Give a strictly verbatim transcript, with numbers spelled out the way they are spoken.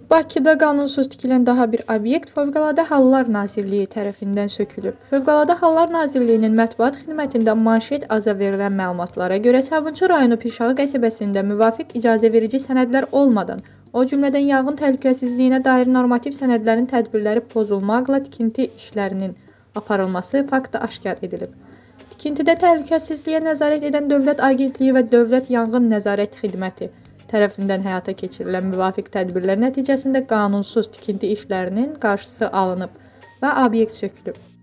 Bakıda qanunsuz tikilən daha bir obyekt Fövqəladə Hallar Nazirliyi tərəfindən sökülüb. Fövqəladə Hallar Nazirliyinin mətbuat xidmətində manşet aza verilən məlumatlara görə Sabunçu rayonu Pirşağı qəsəbəsində müvafiq icazəverici sənədlər olmadan, o cümlədən yanğın təhlükəsizliyinə dair normativ sənədlərin tədbirləri pozulmaqla tikinti işlərinin aparılması faktı aşkar edilib. Tikintidə təhlükəsizliyə nəzarət edən Dövlət Agentliyi və Dövlət Yanğın Nəzarət Xidməti tərəfindən həyata keçirilən müvafiq tədbirlər nəticəsində qanunsuz tikinti işlərinin qarşısı alınıb və obyekt sökülüb.